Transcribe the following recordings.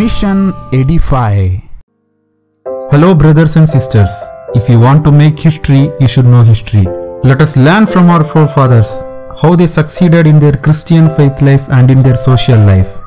Mission Edify. Hello brothers and sisters, if you want to make history, you should know history. Let us learn from our forefathers, how they succeeded in their Christian faith life and in their social life.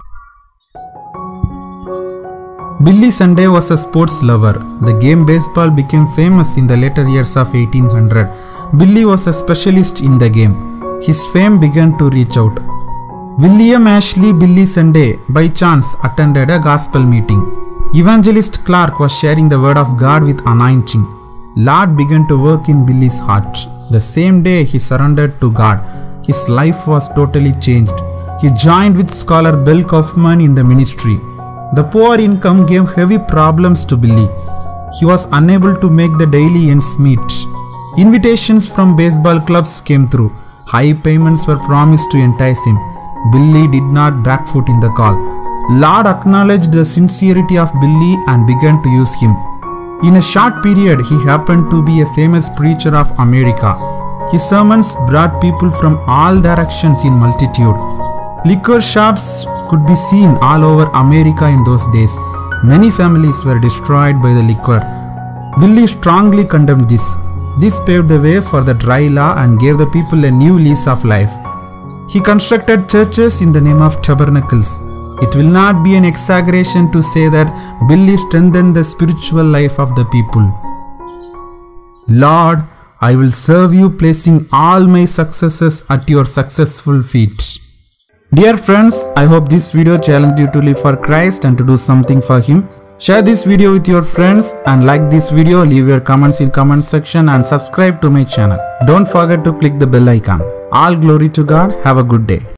Billy Sunday was a sports lover. The game baseball became famous in the later years of 1800. Billy was a specialist in the game. His fame began to reach out. William Ashley Billy Sunday by chance attended a gospel meeting. Evangelist Clark was sharing the word of God with anointing. Lord began to work in Billy's heart. The same day he surrendered to God. His life was totally changed. He joined with scholar Bill Kaufman in the ministry. The poor income gave heavy problems to Billy. He was unable to make the daily ends meet. Invitations from baseball clubs came through. High payments were promised to entice him. Billy did not backfoot in the call. Lord acknowledged the sincerity of Billy and began to use him. In a short period, he happened to be a famous preacher of America. His sermons brought people from all directions in multitude. Liquor shops could be seen all over America in those days. Many families were destroyed by the liquor. Billy strongly condemned this. This paved the way for the dry law and gave the people a new lease of life. He constructed churches in the name of tabernacles. It will not be an exaggeration to say that Billy strengthened the spiritual life of the people. Lord, I will serve you, placing all my successes at your successful feet. Dear friends, I hope this video challenged you to live for Christ and to do something for Him. Share this video with your friends and like this video, leave your comments in comment section and subscribe to my channel. Don't forget to click the bell icon. All glory to God. Have a good day.